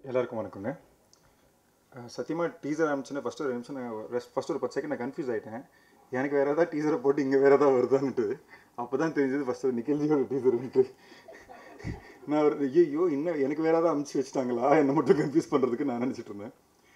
எல்லாருக்கும் வணக்கங்க. சத்தியமாக டீசர் ஆரம்பிச்சுன்னா ஃபஸ்ட்டு ஒரு நிமிஷம் ஃபஸ்ட்டு ஒரு 10 செகண்ட் நான் கன்ஃபியூஸ் ஆகிட்டேன். எனக்கு வேறு ஏதாவது டீசரை போட்டு இங்கே வேறு ஏதாவது வருதான்ட்டு அப்போ தான் தெரிஞ்சது ஃபஸ்ட்டு நிக்கல்ஜியோட டீசர்ன்ட்டு. நான் ஒரு ஐயோ இன்னும் எனக்கு வேறு ஏதாவது அமுச்சு வச்சுட்டாங்களா என்னை மட்டும் கன்ஃபியூஸ் பண்ணுறதுக்கு நான் நினச்சிட்டு இருந்தேன்.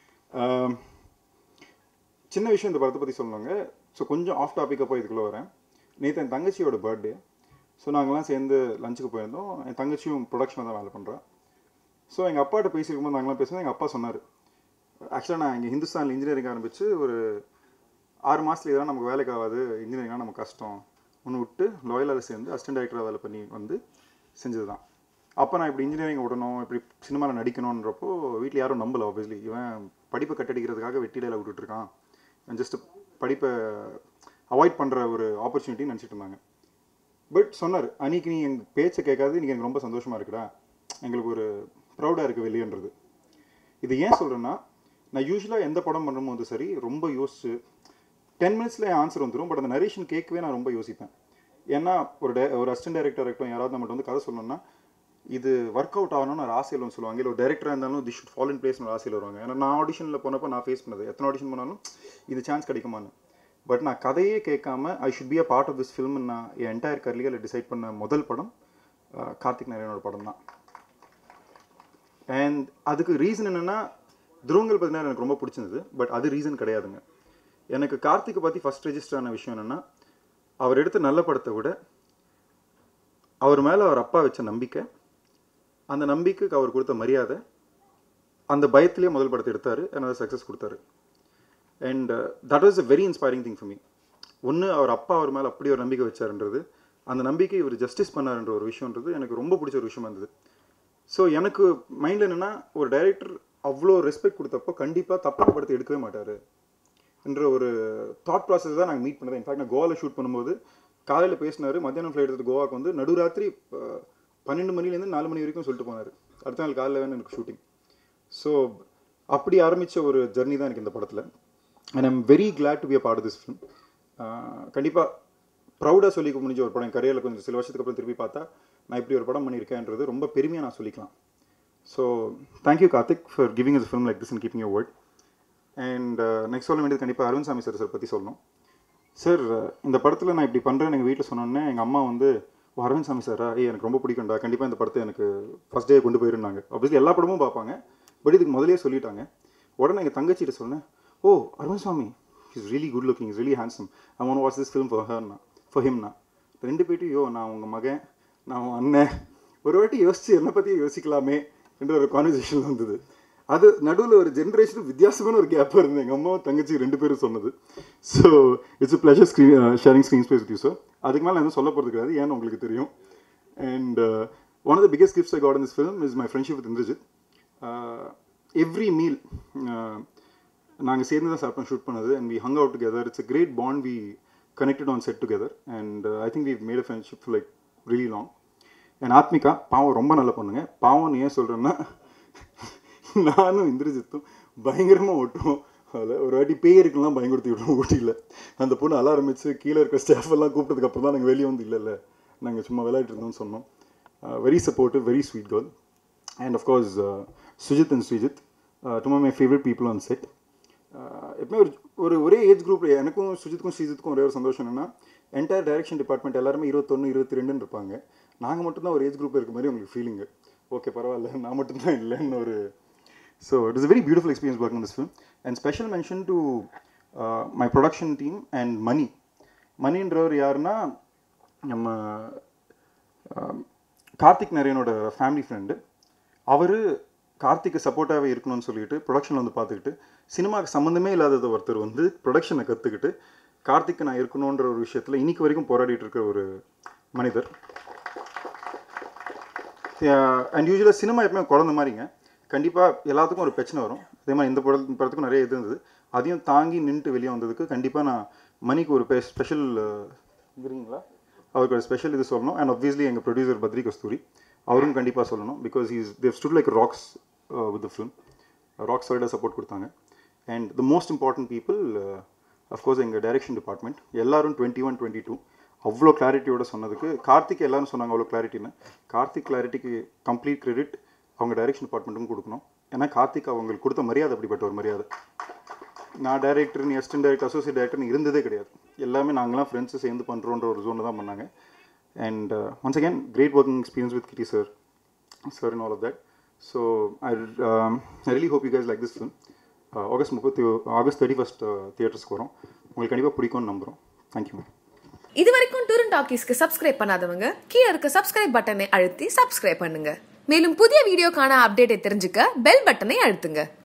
சின்ன விஷயம் இந்த படத்தை பற்றி சொல்லணுங்க. ஸோ கொஞ்சம் ஆஃப் டாப்பிக்காக போய் இதுக்குள்ளே வரேன். நேற்று என் தங்கச்சியோட பர்த்டே. ஸோ நாங்கள்லாம் சேர்ந்து லஞ்சுக்கு போயிருந்தோம். என் தங்கச்சியும் ப்ரொடக்ஷனில் தான் வேலை பண்ணுறேன். ஸோ எங்கள் அப்பாட்ட பேசியிருக்கும்போது நாங்களாம் பேசும்போது எங்கள் அப்பா சொன்னார், ஆக்சுவலாக நான் இங்கே ஹிந்துஸ்தானில் இன்ஜினியரிங் ஆரம்பித்து ஒரு 6 மாதத்துல இதெல்லாம் நமக்கு வேலைக்கு ஆகாது, இன்ஜினியரிங்லாம் நமக்கு கஷ்டம், ஒன்று விட்டு லாயலாக சேர்ந்து அசிஸ்டன்ட் டைரக்டராக வேலை பண்ணி வந்து செஞ்சது தான். அப்போ நான் இப்படி இன்ஜினியரிங் விடணும், இப்படி சினிமாவில் நடிக்கணுன்றப்போ வீட்டில் யாரும் நம்பலை. ஆப்வியஸ்லி இவன் படிப்பை கட்டடிக்கிறதுக்காக வெட்டிடையில் விட்டுட்டுருக்கான், ஜஸ்ட்டு படிப்பை அவாய்ட் பண்ணுற ஒரு ஆப்பர்ச்சுனிட்டின்னு நினச்சிட்டு இருந்தாங்க. பட் சொன்னார், அன்றைக்கி நீ எங்கள் பேச்சை கேட்காது, இன்றைக்கி எனக்கு ரொம்ப சந்தோஷமாக இருக்குடா, எங்களுக்கு ஒரு ப்ரௌடாக இருக்குது வெளியன்றது. இது ஏன் சொல்கிறேன்னா, நான் யூஸ்வலாக எந்த படம் பண்ணும்போது சரி ரொம்ப யோசிச்சு 10 மினிட்ஸில் என் ஆன்சர் வந்துடும். பட் அந்த நரேஷன் கேட்கவே நான் ரொம்ப யோசிப்பேன். ஏன்னா ஒரு அசிஸ்டன்ட் டைரக்டர் இருக்கட்டும், யாராவது நம்மகிட்ட வந்து கதை சொல்லணும்னா இது ஒர்க் அவுட் ஆகணும்னு ஒரு ஆசையில் வந்து சொல்லுவாங்க. இல்லை ஒரு டேரக்டராக இருந்தாலும் தி ஷுட் ஃபால் இன் பிளேஸ்னு ஒரு ஆசையில் வருவாங்க. ஏன்னா நான் ஆடிஷனில் போனப்போ நான் ஃபேஸ் பண்ணது, எத்தனை ஆடிஷன் பண்ணாலும் இது சான்ஸ் கிடைக்குமான்னு. பட் நான் கதையே கேட்காம I should be a part of this film நான் என் என்டையர் கரியரில் டிசைட் பண்ண முதல் படம் கார்த்திக் நாராயணோட படம் தான். அண்ட் அதுக்கு ரீசன் என்னென்னா, துருவங்கள் பார்த்தீங்கன்னா எனக்கு ரொம்ப பிடிச்சிருந்தது. பட் அது ரீசன் கிடையாதுங்க. எனக்கு கார்த்திகை பற்றி ஃபஸ்ட் ரெஜிஸ்டர் ஆன விஷயம் என்னென்னா, அவர் எடுத்த நல்ல படத்தை விட அவர் மேலே அவர் அப்பா வச்ச நம்பிக்கை, அந்த நம்பிக்கைக்கு அவர் கொடுத்த மரியாதை, அந்த பயத்திலே முதல் படத்தை எடுத்தார், அதனால் சக்ஸஸ் கொடுத்தாரு. And that was a very inspiring thing for me. ஒன்று, அவர் அப்பா அவர் மேலே அப்படி ஒரு நம்பிக்கை வச்சாருன்றது, அந்த நம்பிக்கை இவர் ஜஸ்டிஸ் பண்ணாருன்ற ஒரு விஷயன்றது எனக்கு ரொம்ப பிடிச்ச ஒரு விஷயமா இருந்தது. ஸோ எனக்கு மைண்டில் என்னென்னா, ஒரு டைரக்டர் அவ்வளோ ரெஸ்பெக்ட் கொடுத்தப்போ கண்டிப்பாக தப்பான படத்தை எடுக்கவே மாட்டார் என்ற ஒரு தாட் ப்ராசஸ் தான் நாங்கள் மீட் பண்ணது. இன்ஃபேக்ட் நான் கோவாவில் ஷூட் பண்ணும்போது காலையில் பேசினார், மத்தியானம் ஃப்ளைட் எடுத்து கோவாவுக்கு வந்து நடுராத்திரி 12 மணிலேருந்து 4 மணி வரைக்கும் சொல்லிட்டு போனார், அடுத்த நாள் காலையில் வேணும் எனக்கு ஷூட்டிங். ஸோ அப்படி ஆரம்பித்த ஒரு ஜர்னி தான் எனக்கு இந்த படத்தில். And I'm very glad to be a part of this film. கண்டிப்பாக ப்ரௌடாக சொல்லிக்க முடிஞ்ச ஒரு படம். கரியரில் கொஞ்சம் சில வருஷத்துக்கு அப்புறம் திருப்பி பார்த்தா நான் இப்படி ஒரு படம் பண்ணியிருக்கேன்றது ரொம்ப பெருமையாக நான் சொல்லிக்கலாம். So thank you Karthik for giving us film like this and keeping your word. And next சொல்ல வேண்டியது கண்டிப்பாக அரவிந்த் சாமி சார் பற்றி சொல்லணும். சார், இந்த படத்தில் நான் இப்படி பண்ணுறேன்னு எங்கள் வீட்டில் சொன்னோன்னே எங்கள் அம்மா வந்து, அரவிந்த் சாமி சாரா, எனக்கு ரொம்ப பிடிக்கும்டா, கண்டிப்பாக இந்த படத்தை எனக்கு ஃபஸ்ட் டே கொண்டு போயிருந்தாங்க. ஆப்வியஸ்லி எல்லா படமும் பார்ப்பாங்க, பட் இதுக்கு முதலே சொல்லிட்டாங்க. உடனே எங்கள் தங்கச்சிட்ட சொன்னேன், oh Arvind Swami is really good looking, is really handsome, I want watch this film for ஹிம்னா. ரெண்டு பேர்ட்டும், யோ நான் உங்கள் மகன், நான் உன் அண்ணன், ஒரு வாட்டி யோசிச்சு என்னை பற்றி யோசிக்கலாமே என்ற ஒரு கான்வர்சேஷன் வந்தது. அது நடுவில் ஒரு ஜென்ரேஷன் வித்தியாசமான ஒரு கேப்பாக இருந்தது, எங்கள் அம்மாவும் தங்கச்சி 2 பேரும் சொன்னது. So it's a pleasure sharing screen space with you sir. அதுக்கு மேலே எதுவும் சொல்ல போகிறது கிடையாது, ஏன்னு உங்களுக்கு தெரியும். And one of the biggest gifts I got in this film is my friendship with Indrajith. Every meal நாங்கள் சேர்ந்து தான் சாப்பிட்டோம் ஷூட் பண்ணது. And we hung out together. It's a great bond. We connected on set together. And I think we made a friendship like really long. என் ஆத்மிகா பாவம் ரொம்ப நல்ல பொண்ணுங்க. பாவம்னு ஏன் சொல்கிறேன்னா, நானும் இந்திரஜித்தும் பயங்கரமாக ஓட்டுவோம். அதில் ஒரு வாட்டி பேருக்கெல்லாம் பயன்படுத்தி விடுவோம் ஊட்டியில். அந்த பொண்ணு அல ஆரம்பித்து கீழே இருக்கிற ஸ்டாஃப் எல்லாம் கூப்பிட்டதுக்கப்புறம் தான் நாங்கள் வெளியே வந்து இல்லை நாங்கள் சும்மா விளையாட்டு இருந்தோம்னு சொன்னோம். Very supportive, very sweet girl. And of course Sujith and Sreejith, to my favourite people on set. எப்பவுமே ஒரே ஏஜ் குரூப். எனக்கும் சுஜித்துக்கும் ஸ்ரீஜித்துக்கும் ஒரே ஒரு சந்தோஷம் என்னென்னா, என்டையர் டைரக்ஷன் டிபார்ட்மெண்ட் எல்லாருமே 21, 22 இருப்பாங்க. நாங்கள் மட்டும்தான் ஒரு ஏஜ் குரூப் இருக்க மாதிரி உங்களுக்கு ஃபீலிங்கு. ஓகே பரவாயில்ல, நான் மட்டும்தான் இல்லைன்னு ஒரு. So it is a very beautiful experience working on this film. And special mention to my production team and மணின்றவர் யாருன்னா, நம்ம கார்த்திக் நாராயணோட ஃபேமிலி ஃப்ரெண்டு. அவர் கார்த்திக்கு சப்போர்ட்டாகவே இருக்கணும்னு சொல்லிட்டு ப்ரொடக்ஷனில் வந்து பார்த்துக்கிட்டு, சினிமாவுக்கு சம்மந்தமே இல்லாதது ஒருத்தர் வந்து ப்ரொடக்ஷனை கற்றுக்கிட்டு கார்த்திக்கு நான் இருக்கணுன்ற ஒரு விஷயத்தில் இன்றைக்கி வரைக்கும் போராடிட்டு இருக்கிற ஒரு மனிதர். அண்ட் யூஸ்வலாக சினிமா எப்பவுமே குழந்த மாதிரிங்க, கண்டிப்பாக எல்லாத்துக்கும் ஒரு பிரச்சனை வரும். அதே மாதிரி இந்த படத்துக்கும் நிறைய இது இருந்தது. அதையும் தாங்கி நின்றுட்டு வெளியே வந்ததுக்கு கண்டிப்பாக நான் மணிக்கு ஒரு ஸ்பெஷல் இருக்கிறீங்களா, அவருக்கு ஒரு ஸ்பெஷல் இது சொல்லணும். அண்ட் ஆப்வியஸ்லி எங்கள் ப்ரொடியூசர் பத்ரி கஸ்தூரி, அவரும் கண்டிப்பாக சொல்லணும். Because they stood like rocks with the film. Rock சாலிடாக சப்போர்ட் கொடுத்தாங்க. And the most important people of course எங்கள் டைரக்ஷன் டிபார்ட்மெண்ட் எல்லாரும் 21, 22 அவ்வளோ கிளாரிட்டியோட சொன்னதுக்கு. கார்த்திக் எல்லாரும் சொன்னாங்க அவ்வளோ கிளாரிட்டின்னு. கார்த்திக் கிளாரிட்டிக்கு கம்ப்ளீட் கிரெடிட் அவங்க டைரக்ஷன் டிபார்ட்மெண்ட்டுக்கும் கொடுக்கணும். ஏன்னா கார்த்திக் அவங்களுக்கு கொடுத்த மரியாதை அப்படிப்பட்ட ஒரு மரியாதை. நான் டைரக்டர், நீ அசிஸ்டன்ட் டைரக்டர், அசோசியேட் டைரக்டர்னு இருந்ததே கிடையாது. எல்லாமே நாங்களாம் ஃப்ரெண்ட்ஸு சேர்ந்து பண்ணுறோன்ற ஒரு ஜோனில் தான் பண்ணாங்க. And once again great working experience with Kitty sir and all of that. So I really hope you guys like this film. August 31 தியேட்டர்ஸ்க்கு வரும். உங்களுக்கு கண்டிப்பாக பிடிக்கும்னு நம்புகிறோம். தேங்க்யூ. இது வரைக்கும் டூரன் டாக்கீஸ்க்கு சப்ஸ்கிரைப் பண்ணாதவங்க கீழே இருக்க சப்ஸ்கிரைப் பட்டனை அழுத்தி சப்ஸ்கிரைப் பண்ணுங்க. மேலும் புதிய வீடியோக்கான அப்டேட்டை தெரிஞ்சுக்க பெல் பட்டனை அழுத்துங்க.